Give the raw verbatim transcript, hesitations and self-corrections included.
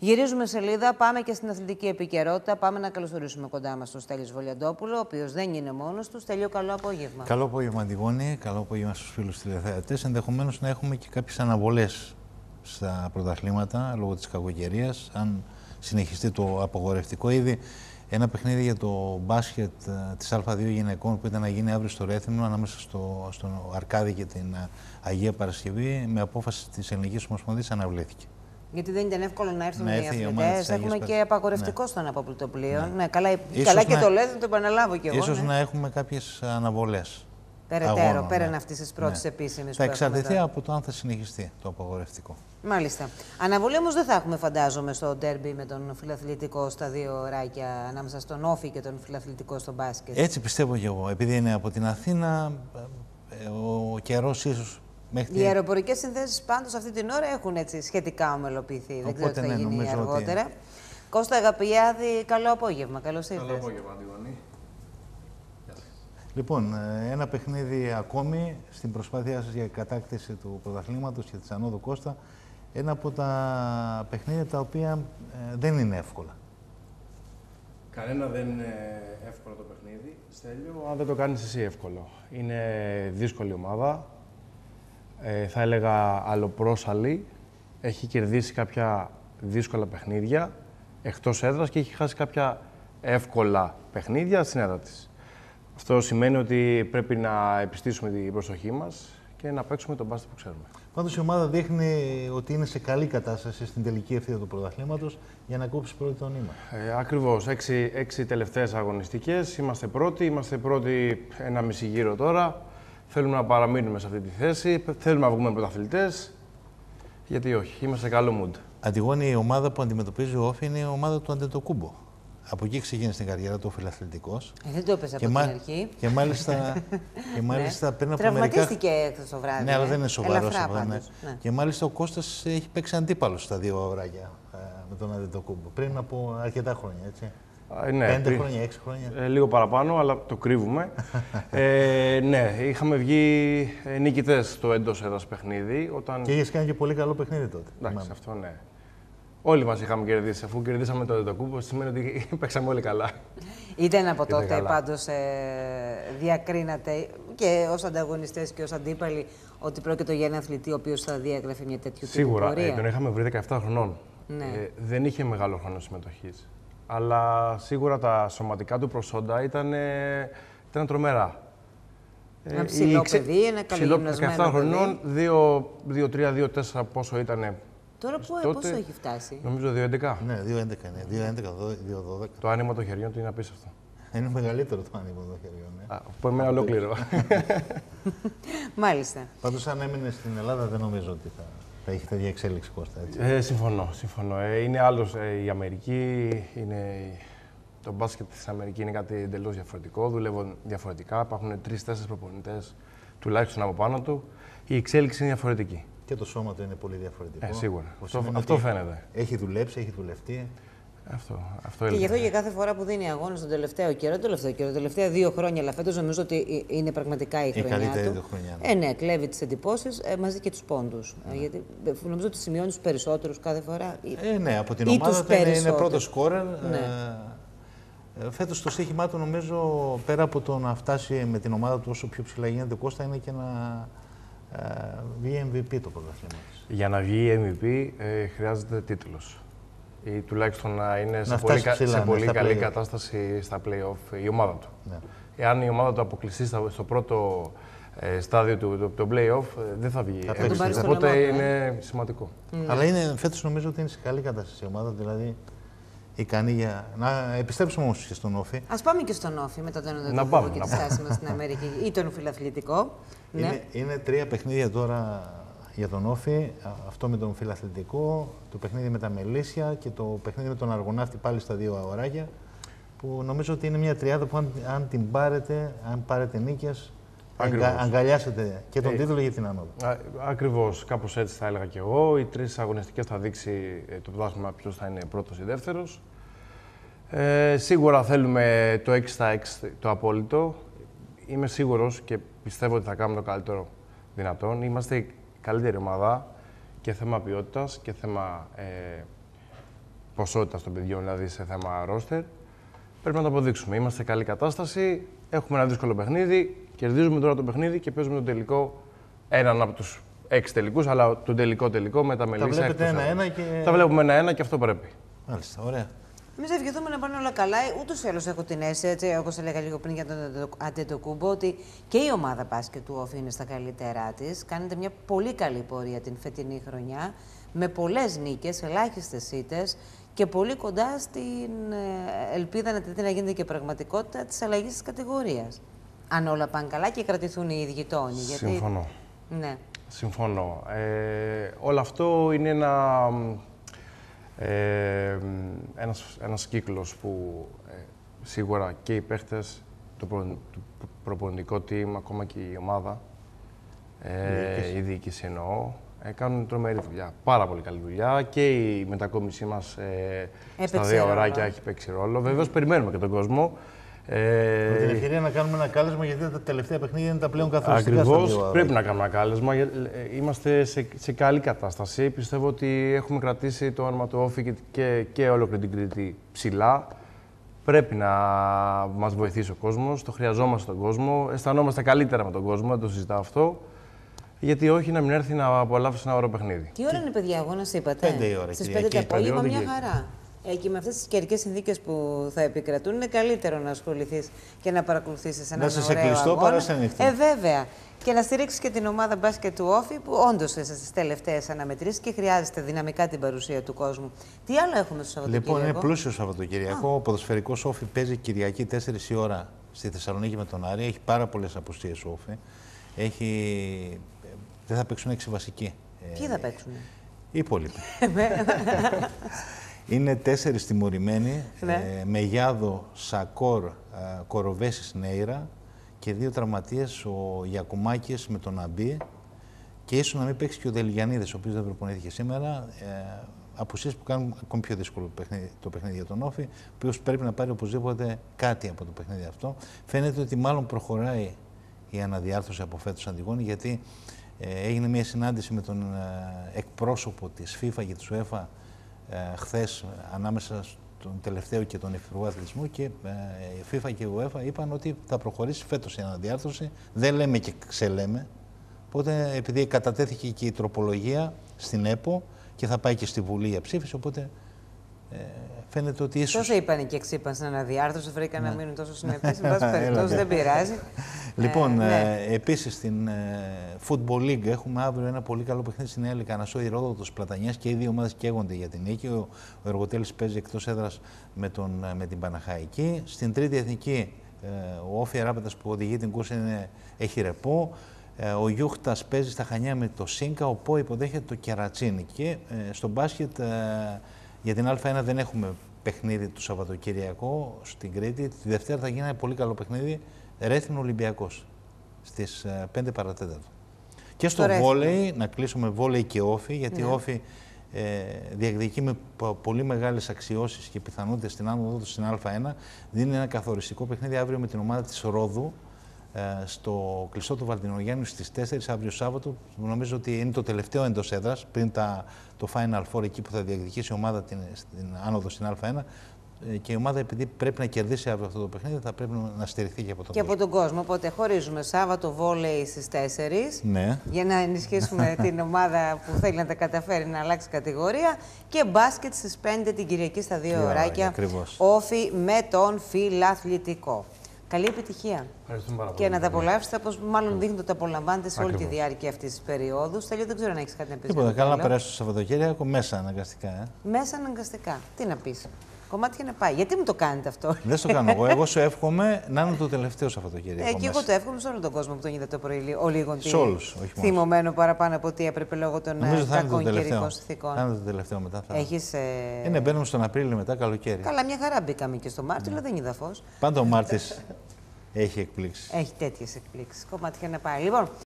Γυρίζουμε σελίδα, πάμε και στην αθλητική επικαιρότητα. Πάμε να καλωσορίσουμε κοντά μας τον Στέλιο Βολιαντόπουλο, ο οποίος δεν είναι μόνος του. Στέλιο, καλό απόγευμα. Καλό απόγευμα, Αντιγόνη. Καλό απόγευμα στους φίλους τηλεθεατές. Ενδεχομένως να έχουμε και κάποιες αναβολές στα πρωταθλήματα λόγω της κακοκαιρίας. Αν συνεχιστεί το απογορευτικό, ήδη ένα παιχνίδι για το μπάσκετ της Α2 γυναικών που ήταν να γίνει αύριο στο Ρέθυμνο ανάμεσα στο, στον Αρκάδη και την Αγία Παρασκευή, με απόφαση της Ελληνικής Ομοσπονδίας αναβλήθηκε. Γιατί δεν ήταν εύκολο να έρθουν να οι αθλητές. Έχουμε και απαγορευτικό ναι. στον απόπλητο πλοίο. Ναι. Ναι, καλά καλά και να... το λέτε, θα το επαναλάβω κι εγώ. Ίσως ναι. να έχουμε κάποιες αναβολές. Περαιτέρω, αγώνων, πέραν ναι. αυτής της πρώτης ναι. επίσημης. Θα εξαρτηθεί από το αν θα συνεχιστεί το απαγορευτικό. Μάλιστα. Αναβολή όμως δεν θα έχουμε, φαντάζομαι, στο ντέρμπι με τον φιλαθλητικό στα δύο ωράκια ανάμεσα στον Όφη και τον φιλαθλητικό στο μπάσκετ. Έτσι πιστεύω κι εγώ. Επειδή είναι από την Αθήνα, ο καιρός ίσως. Μέχρι... Οι αεροπορικές συνθέσεις πάντως αυτή την ώρα έχουν έτσι σχετικά ομελοποιηθεί. Δεν ξέρω τι θα ναι, γίνει αργότερα. Ότι... Κώστα Αγαπιάδη, καλό απόγευμα. Καλώς ήρθες. Καλό απόγευμα, Αντιγόνη. Λοιπόν, ένα παιχνίδι ακόμη στην προσπάθειά σας για κατάκτηση του πρωταθλήματος και της Ανόδου Κώστα. Ένα από τα παιχνίδια τα οποία ε, δεν είναι εύκολα. Κανένα δεν είναι εύκολο το παιχνίδι, Στέλιο, αν δεν το κάνεις εσύ εύκολο. Είναι δύσκολη ομάδα. Ε, θα έλεγα αλλοπρόσαλη. Έχει κερδίσει κάποια δύσκολα παιχνίδια εκτός έδρας και έχει χάσει κάποια εύκολα παιχνίδια στην έδρα της. Αυτό σημαίνει ότι πρέπει να επιστήσουμε την προσοχή μας και να παίξουμε τον μπάσκετ που ξέρουμε. Πάντως η ομάδα δείχνει ότι είναι σε καλή κατάσταση στην τελική ευθεία του πρωταθλήματος για να κόψει πρώτη το νήμα. Ε, ακριβώς. Έξι, έξι τελευταίες αγωνιστικές. Είμαστε πρώτοι. Είμαστε πρώτοι ένα μισή γύρο τώρα. Θέλουμε να παραμείνουμε σε αυτή τη θέση. Θέλουμε να βγούμε πρωταθλητές. Γιατί όχι. Είμαστε σε καλό mood. Αντιγόνη, η ομάδα που αντιμετωπίζει ο Όφη είναι η ομάδα του Αντετοκούμπο. Από εκεί ξεκίνησε την καριέρα του ο φιλαθλητικός. Ε, δεν το έπαιζε από την αρχή. Και μάλιστα, και μάλιστα πριν από μερικά... Τραυματίστηκε εχθές το βράδυ. Ναι, αλλά δεν είναι σοβαρός. Ναι. Ναι. Και μάλιστα ο Κώστας έχει παίξει αντίπαλο στα δύο ωράκια με τον Αντετοκούμπο. Πριν από αρκετά χρόνια, έτσι. Ε, ναι, Πέντε πριν... χρόνια, έξι χρόνια. Ε, λίγο παραπάνω, αλλά το κρύβουμε. ε, ναι, είχαμε βγει νικητές στο εντός έδρας παιχνίδι. Όταν... Και είχες κάνει και πολύ καλό παιχνίδι τότε. Εντάξει, αυτό ναι. Όλοι μας είχαμε κερδίσει. Αφού κερδίσαμε το Αντετοκούμπο, σημαίνει ότι παίξαμε όλοι καλά. Ήταν από τότε πάντως ε, διακρίνατε και ως ανταγωνιστές και ως αντίπαλοι ότι πρόκειται για έναν αθλητή ο οποίος θα διέγραφε μια τέτοιου τύπου πορεία. Σίγουρα. Ε, τον είχαμε βρει δεκαεπτά χρονών. Ναι. Ε, δεν είχε μεγάλο χρόνο συμμετοχής. Αλλά σίγουρα τα σωματικά του προσόντα ήταν, ε, ήταν τρομερά. Ένα ψηλό ξε... παιδί, ένα καλογυμνασμένο δεκαεπτά χρονών, δύο τρία δύο τέσσερα πόσο ήταν. Τώρα που, τότε, πόσο έχει φτάσει. Νομίζω δύο έντεκα. Ναι, δύο έντεκα είναι. δύο έντεκα, δύο δώδεκα. Το άνοιγμα των χεριών του είναι απίστευτο. Είναι μεγαλύτερο το άνοιγμα των χεριών. Ναι. Α, από εμένα ολόκληρο. Μάλιστα. Πάντως, αν έμεινε στην Ελλάδα, δεν νομίζω ότι θα, θα έχει τέτοια εξέλιξη, Κώστα. Έτσι. Ε, συμφωνώ. συμφωνώ. Ε, είναι άλλος ε, η Αμερική. Είναι... Το μπάσκετ στην Αμερική είναι κάτι εντελώς διαφορετικό. Δουλεύουν διαφορετικά. Υπάρχουν τρεις-τέσσερις προπονητές τουλάχιστον από πάνω του. Η εξέλιξη είναι διαφορετική. Και το σώμα του είναι πολύ διαφορετικό. Ε, σίγουρα. Αυτό, αυτό φαίνεται. Έχει δουλέψει, έχει δουλευτεί. Αυτό, αυτό και γι' αυτό και κάθε φορά που δίνει αγώνα τον τελευταίο καιρό, τελευταίο καιρό, τελευταία δύο χρόνια, αλλά φέτος νομίζω ότι είναι πραγματικά η, η χρονιά καλύτερη του. Χρονιά, ναι. Ε, ναι, κλέβει τις εντυπώσεις ε, μαζί και τους πόντους. Ναι. Ε, γιατί νομίζω ότι σημειώνει τους περισσότερους κάθε φορά. Ε, ναι, από την ομάδα του είναι, είναι πρώτο σκόρερ. Ναι. Ε, φέτος το στοίχημά του νομίζω πέρα από το να φτάσει με την ομάδα του όσο πιο ψηλά γίνεται Κώστα είναι και να ε, βγει εμ βι πι το πρωτάθλημα της. Για να βγει εμ βι πι ε, χρειάζεται τίτλος. Ή τουλάχιστον να είναι να σε πολύ, ψηλά, σε ναι, πολύ καλή play κατάσταση στα play-off η ομάδα του. Ναι. Εάν η ομάδα του αποκλειστεί στο πρώτο ε, στάδιο του το, το play-off, ε, δεν θα βγει. Θα Οπότε είναι σημαντικό. Mm. Αλλά είναι, φέτος νομίζω ότι είναι σε καλή κατάσταση η ομάδα, δηλαδή ικανή για... Να επιστρέψουμε όμως και στον Όφη. Ας πάμε και στον Όφη μετά τον Αντετοκούμπο και τη στάση μας στην Αμερική ή τον φιλαθλητικό. Είναι, ναι. είναι τρία παιχνίδια τώρα για τον Όφη, αυτό με τον φιλαθλητικό, το παιχνίδι με τα Μελίσια και το παιχνίδι με τον Αργοναύτη πάλι στα δύο αγοράκια, που νομίζω ότι είναι μια τριάδα που αν, αν την πάρετε, αν πάρετε νίκες, αγκα, αγκαλιάσετε και τον ε, τίτλο για την άνοδο. Ακριβώς, κάπως έτσι θα έλεγα και εγώ. Οι τρεις αγωνιστικές θα δείξει το πρωτάθλημα ποιος θα είναι πρώτος ή δεύτερος. Ε, σίγουρα θέλουμε το έξι στα έξι το απόλυτο. Είμαι σίγουρος και πιστεύω ότι θα κάνουμε το καλύτερο δυνατόν. Είμαστε η καλύτερη ομάδα και θέμα ποιότητας και θέμα ε, ποσότητα των παιδιών, δηλαδή σε θέμα ρόστερ. Πρέπει να το αποδείξουμε. Είμαστε σε καλή κατάσταση. Έχουμε ένα δύσκολο παιχνίδι. Κερδίζουμε τώρα το παιχνίδι και παίζουμε τον τελικό. Έναν από τους έξι τελικούς, αλλά τον τελικό τελικό με τα Μελίσσα. Τα βλέπετε ένα-ένα και. Τα βλέπουμε ένα-ένα και αυτό πρέπει. Μάλιστα, ωραία. Εμείς ευχηθούμε να πάνε όλα καλά. Ούτως ή άλλως έχω την αίσθηση, έτσι, όπως έλεγα λίγο πριν για τον Αντετοκούμπο, ότι και η ομάδα μπάσκετ του Όφη είναι στα καλύτερά της. Κάνετε μια πολύ καλή πορεία την φετινή χρονιά, με πολλές νίκες, ελάχιστες ήττες και πολύ κοντά στην ελπίδα να δείτε να γίνεται και πραγματικότητα της αλλαγής της κατηγορίας. Αν όλα πάνε καλά και κρατηθούν οι ίδιοι τόνοι. Συμφωνώ. Γιατί... Ναι. Συμφωνώ. Ε, όλο αυτό είναι ένα, ε, ένας, ένας κύκλος που ε, σίγουρα και οι παίχτες, το, προ, το προπονητικό team, ακόμα και η ομάδα, ε, η διοίκηση εννοώ, ε, κάνουν τρομερή δουλειά. Πάρα πολύ καλή δουλειά και η μετακόμισή μας ε, στα δύο ωράκια έχει παίξει ρόλο. Βεβαίως περιμένουμε και τον κόσμο. Ε... Με την ευκαιρία να κάνουμε ένα κάλεσμα, γιατί τα τελευταία παιχνίδια είναι τα πλέον καθοριστικά. Ακριβώς, πρέπει να κάνουμε ένα κάλεσμα. Είμαστε σε, σε καλή κατάσταση. Πιστεύω ότι έχουμε κρατήσει το όνομα του Όφη και, και, και ολόκληρη την Κρήτη ψηλά. Πρέπει να μας βοηθήσει ο κόσμος, το χρειαζόμαστε τον κόσμο. Αισθανόμαστε καλύτερα με τον κόσμο, δεν το συζητάω αυτό. Γιατί όχι να μην έρθει να απολαύσει ένα ωραίο παιχνίδι. Τι ώρα είναι, παιδιά, αγώνας είπατε? Πέντε η ώρα. Στις πέντε το απόγευμα, μια χαρά. Ε, και με αυτές τις καιρικές συνθήκες που θα επικρατούν, είναι καλύτερο να ασχοληθείς και να παρακολουθήσεις έναν ωραίο αγώνα. Να είσαι σε κλειστό παρά σε ανοιχτό. Ε, βέβαια. Και να στηρίξεις και την ομάδα μπάσκετ του Όφη, που όντως είσαι στις τελευταίες αναμετρήσεις και χρειάζεται δυναμικά την παρουσία του κόσμου. Τι άλλο έχουμε στο Σαββατοκύριακο? Λοιπόν, είναι πλούσιο Σαββατοκύριακο. Ο ποδοσφαιρικός Όφη παίζει Κυριακή τέσσερις η ώρα στη Θεσσαλονίκη με τον Άρη. Έχει πάρα πολλές απουσίες ο Όφη. Έχει... Δεν θα παίξουν έξι βασικοί. Ποιοι θα παίξουν? Οι υπόλοιποι. Είναι τέσσερις τιμωρημένοι, ναι. ε, Μεγιάδο, Σακόρ, ε, Κοροβέσης, Νέιρα και δύο τραυματίες, ο Γιακουμάκης με τον Αμπή και ίσως να μην παίξει και ο Δελγιανίδης, ο οποίος δεν προπονήθηκε σήμερα. Ε, απουσίες που κάνουν ακόμη πιο δύσκολο παιχνίδι, το παιχνίδι για τον Όφη, ο οποίος πρέπει να πάρει οπωσδήποτε κάτι από το παιχνίδι αυτό. Φαίνεται ότι μάλλον προχωράει η αναδιάρθρωση από φέτος Αντιγόνη, γιατί ε, έγινε μια συνάντηση με τον ε, εκπρόσωπο της FIFA και της UEFA Ε, χθες ανάμεσα στον τελευταίο και τον Υφυπουργό Αθλητισμού και ε, η FIFA και η UEFA είπαν ότι θα προχωρήσει φέτος η αναδιάρθρωση. Δεν λέμε και ξελέμε. Οπότε, επειδή κατατέθηκε και η τροπολογία στην ΕΠΟ και θα πάει και στη Βουλή για ψήφιση, οπότε ε, φαίνεται ότι ίσως... Τόσο είπαν και ξύπαν στην αναδιάρθρωση, βρήκαν ναι. να μείνουν τόσο συνεπείς. Εν πάση περιπτώσει, δεν πειράζει. Λοιπόν, ε, ναι. ε, επίσης στην ε, Football League έχουμε αύριο ένα πολύ καλό παιχνίδι στη Νέα Λυκανασσό, η Ρόδοτος Πλατανιάς, και οι δύο ομάδες καίγονται για την νίκη. Ο, ο Εργοτέλης παίζει εκτός έδρας με, τον, με την Παναχαϊκή. Στην Τρίτη Εθνική, ε, ο Όφη Αράπετας που οδηγεί την κούρσα είναι, έχει ρεπό. Ε, ο Γιούχτας παίζει στα Χανιά με το Σίνκα, ο Πό υποδέχεται το Κερατσίνι. Και ε, στο μπάσκετ ε, για την Α1 δεν έχουμε παιχνίδι το Σαββατοκυριακό στην Κρήτη. Τη Δευτέρα θα γίνει ένα πολύ καλό παιχνίδι, Ρέθυμνο Ολυμπιακός, στις πέντε παρά τέταρτο. Και στο βόλεϊ, να κλείσουμε βόλεϊ και Όφη, γιατί ο ναι. Όφη ε, διεκδικεί με πολύ μεγάλες αξιώσεις και πιθανότητες στην άνοδο του στην Α1. Δίνει ένα καθοριστικό παιχνίδι αύριο με την ομάδα της Ρόδου, ε, στο κλειστό του Βαλτινογιάννου στις τέσσερις αύριο Σάββατο. Νομίζω ότι είναι το τελευταίο εντός έδρας, πριν τα, το Final Four, εκεί που θα διεκδικήσει η ομάδα την, την άνοδο στην Α1. Και η ομάδα, επειδή πρέπει να κερδίσει αύριο αυτό το παιχνίδι, θα πρέπει να στηριχθεί και από τον και κόσμο. από τον κόσμο. Οπότε χωρίζουμε Σάββατο βόλεϊ στις τέσσερις, ναι. για να ενισχύσουμε την ομάδα που θέλει να τα καταφέρει να αλλάξει κατηγορία. Και μπάσκετ στις πέντε την Κυριακή στα δύο yeah, ωράκια. Όφη με τον φιλαθλητικό. Καλή επιτυχία. Ευχαριστούμε πάρα πολύ. Και να τα απολαύσετε όπως μάλλον δείχνετε ότι τα απολαμβάνετε σε όλη τη διάρκεια αυτής της περίοδου. Τέλειο, δεν ξέρω αν έχεις κάτι να πεις. Τίποτα. Καλά να περάσει το Σαββατοκύριακο μέσα αναγκαστικά. Ε. Μέσα αναγκαστικά. Τι να πεις. Κομμάτια να πάει. Γιατί μου το κάνετε αυτό? Δεν στο κάνω εγώ. Εγώ σου εύχομαι να είναι το τελευταίο Σαββατοκύριακο. Ε, και εγώ το εύχομαι σε όλο τον κόσμο που τον είδα το πρωί. Ο λίγο σε όλους, όχι μόνο. Θυμωμένο παραπάνω από ό,τι έπρεπε λόγω των κακών καιρικών συνθήκων. Θα είναι το τελευταίο μετά. Θα... Έχεις, ε... Είναι, μπαίνουμε στον Απρίλιο μετά, καλοκαίρι. Καλά, μια χαρά μπήκαμε και στο Μάρτιο, αλλά δεν είδα φως. Πάντα ο Μάρτης έχει εκπλήξεις. Έχει τέτοιες εκπλήξεις. Κομμάτια να πάει. Λοιπόν,